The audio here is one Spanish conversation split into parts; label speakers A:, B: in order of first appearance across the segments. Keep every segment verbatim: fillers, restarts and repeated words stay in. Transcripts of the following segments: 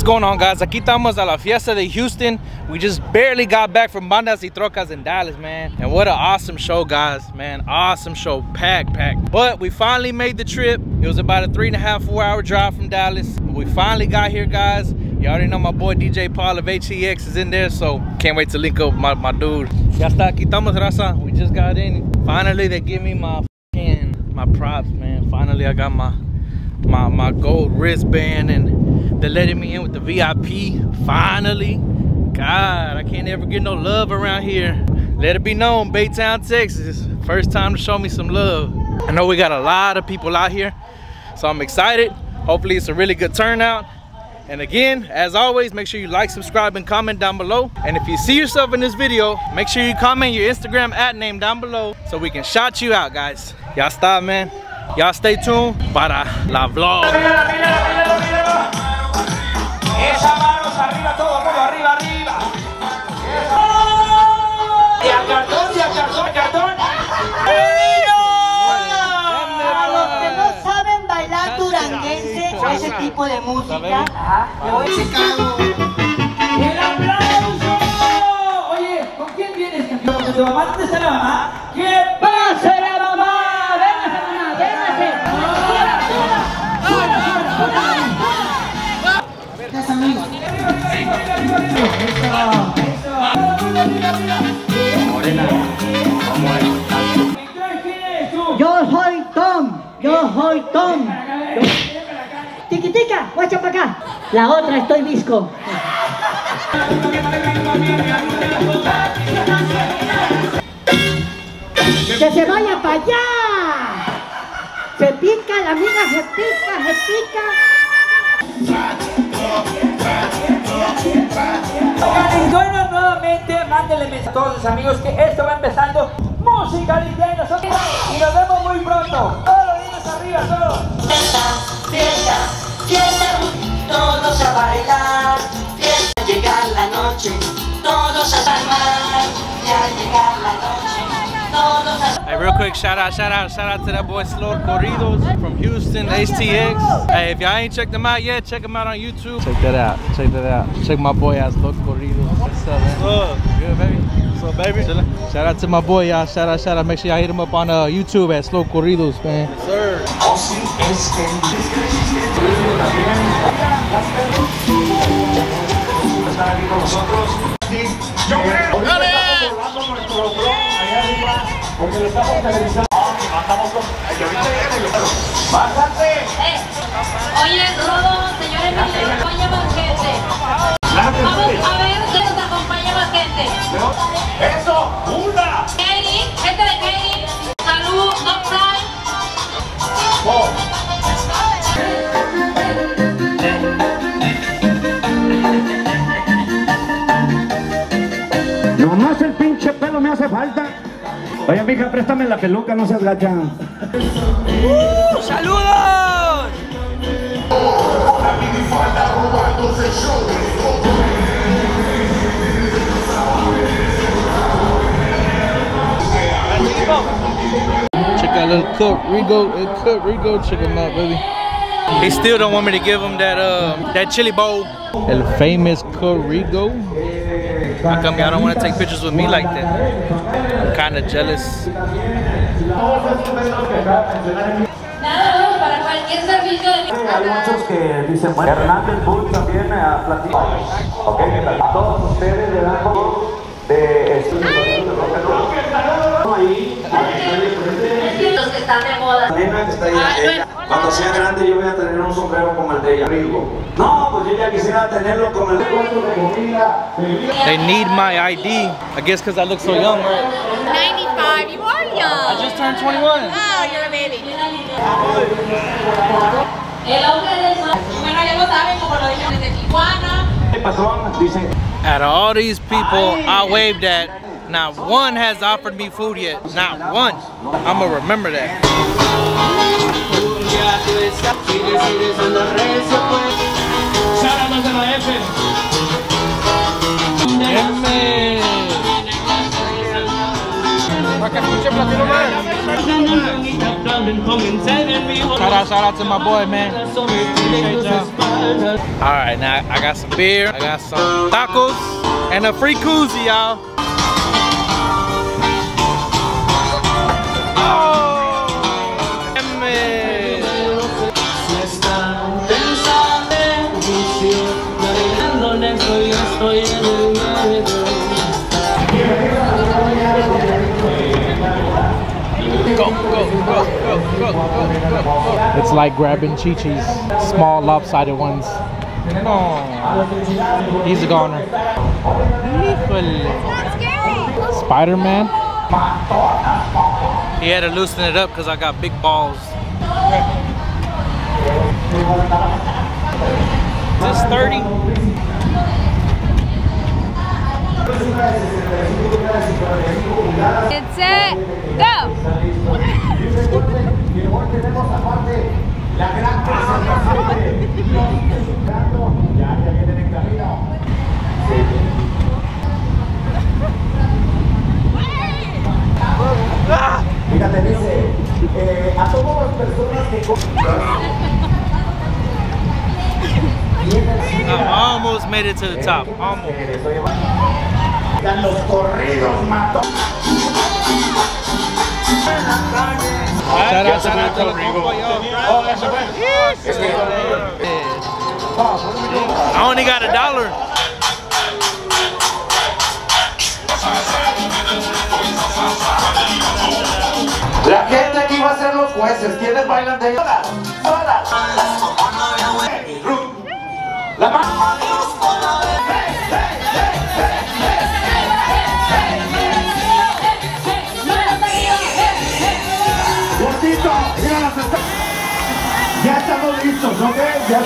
A: going on, guys? Aquí estamos a la fiesta de Houston. We just barely got back from Bandas y Trocas in Dallas, man. And what an awesome show, guys, man. Awesome show, packed, packed. But we finally made the trip. It was about a three and a half, four hour drive from Dallas. But we finally got here, guys. You already know my boy D J Paul of H E X is in there, so can't wait to link up with my, my dude. Ya está, aquí estamos, raza. We just got in. Finally, they give me my fucking, my props, man. Finally, I got my, my, my gold wristband, and they're letting me in with the V I P, finally. God, I can't ever get no love around here. Let it be known, Baytown, Texas. First time to show me some love. I know we got a lot of people out here, so I'm excited. Hopefully it's a really good turnout. And again, as always, make sure you like, subscribe, and comment down below. And if you see yourself in this video, make sure you comment your Instagram at name down below so we can shout you out, guys. Y'all stop, man. Y'all stay tuned para la vlog.
B: Esa manos arriba, todo, todo, arriba, arriba. Y al cartón, y al cartón, cartón.
C: A los que no saben bailar duranguense a ese tipo de música,
B: ¡El aplauso! Oye, ¿con quién vienes, campeón? ¿Con tu mamá? ¿Dónde está la mamá? ¿Qué pasa, la mamá? ¡Véngase, mamá! ¡Véngase!
C: yo soy Tom, yo soy Tom. Tiquitica, guacha para acá. La otra estoy visco. Que se vaya para allá. Se pica, la amiga se pica, se pica.
B: Bueno, nuevamente, mándenle mensaje a todos sus amigos que esto va empezando. Música linda y nosotros. Y nos vemos muy pronto. Todos los niños arriba, todos.
D: Fiesta, fiesta, fiesta, todos a bailar. Fiesta, llegar la noche, todos a salvar. Ya llegar la noche, todos a.
A: Hey, real quick, shout out, shout out, shout out to that boy Slow Corridos from Houston, H T X. Hey, if y'all ain't checked them out yet, check them out on YouTube. Check that out, check that out. Check my boy out, Slow Corridos. What's up, man? What's up? Good, baby? What's up, baby? Chillin'. Shout out to my boy, y'all. Shout out, shout out. Make sure y'all hit him up on uh, YouTube at Slow Corridos, man. Yes, sir.
B: Porque lo estamos televisando. Bajamos con. ¡Bájate!
E: Eh, oye, Rodo, señores, me acompaña más gente. Vamos a ver si nos acompaña más gente.
B: ¡Eso! ¡Una!
E: Katie, gente de Katie. Salud, Upside.
B: Oh.
F: Nomás el pinche pelo me hace falta. Oye, mija, préstame la peluca, no seas gacha.
A: Uh, ¡Saludos! Check out little Kurt Rigo, uh, Kurt Rigo, check him out, baby. He still don't want me to give him that uh, that chili bowl. El famous Kurt Rigo. How come y'all don't want to take pictures with me like that? I'm kind of jealous.
E: Para cualquier servicio de.
F: Hay muchos que dicen, bueno, Hernández Bull también a platillo. Ok, a todos ustedes le dan de estudio ahí.
E: Los que están de moda.
F: Nena que está ahí. Cuando sea grande yo voy a tener un sombrero como el de ella. No, pues yo ya quisiera tenerlo como el de comida.
A: They need my I D, I guess because I look so young, right?
E: ninety-five, you are young.
A: I just turned twenty-one.
E: Oh, you're a baby. El hombre del sol. Bueno, ya lo saben, como lo dije desde Tijuana.
F: El patrón dice.
A: Out of all these people I waved at, not one has offered me food yet. Not one. I'm gonna remember that. Para que escuche Platino más. Shout out, shout out to my boy, man. Appreciate y'all. All right, now I got some beer, I got some tacos, and a free koozie, y'all. Go, go, go, go, go, go, go. It's like grabbing Chi-Chi's small lopsided ones. Oh, he's a goner. Spider-Man. He had to loosen it up because I got big balls. Is this thirty?
E: Get set, go!
F: Fíjate, dice, eh, a todas las personas que...
A: I almost made it to the top. Almost.
F: Los corridos mató.
A: Shout out, shout out to the combo, yo.
F: Oh, eso fue.
A: I only got a dollar.
F: La gente aquí va a ser los jueces. ¿Quiénes bailan de ellas? Solas. La mano. Gordito, mira las est- ya estamos listos, ¿ok? Ya.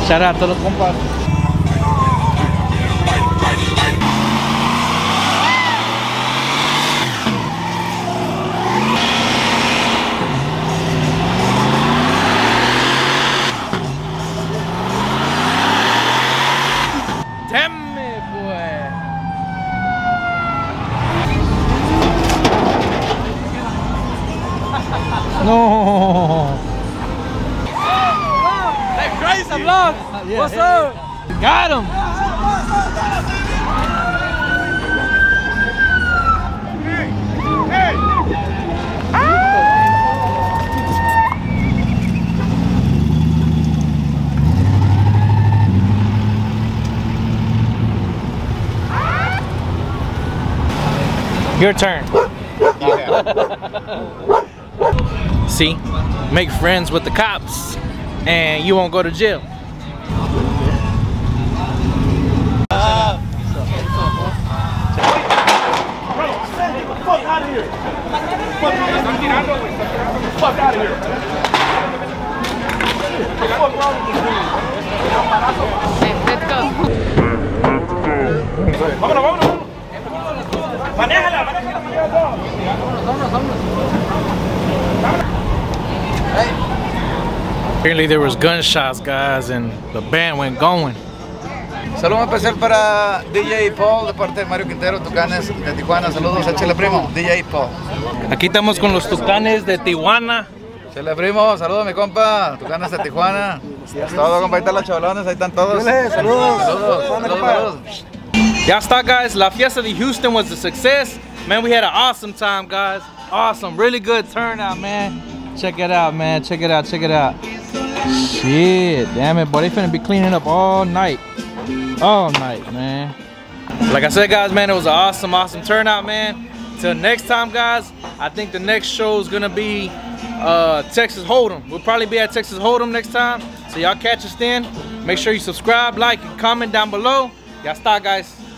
A: Shout out to los compas. Damn it, boy. No. That crazy vlog. Yeah, what's yeah, up? Yeah. Got him. Hey, hey. Your turn. See, make friends with the cops and you won't go to jail. Uh, fuck out of here. Fuck out of here.
E: Let's go.
A: Vámonos, vámonos. Manéjala, manéjala, manéjala. Apparently there was gunshots, guys, and the band went going.
G: Saludo especial para D J Paul de parte de Mario Quintero, Tucanes de Tijuana. Saludos, échale primo, D J Paul.
A: Aquí estamos con los Tucanes de Tijuana.
G: Échale primo, saludos mi compa, Tucanes de Tijuana. Es todo, compa, ahí están los chavalones, ahí están todos. Saludos, saludos, saludos, saludos, saludos.
A: Ya está, guys. La Fiesta de Houston was a success. Man, we had an awesome time, guys. Awesome, really good turnout, man. Check it out, man. Check it out, check it out. Shit, damn it, boy. They finna be cleaning up all night. All night, man. Like I said, guys, man, it was an awesome, awesome turnout, man. Till next time, guys, I think the next show is gonna be uh, Texas Hold'em. We'll probably be at Texas Hold'em next time. So y'all catch us then. Make sure you subscribe, like, and comment down below. Ya está, guys.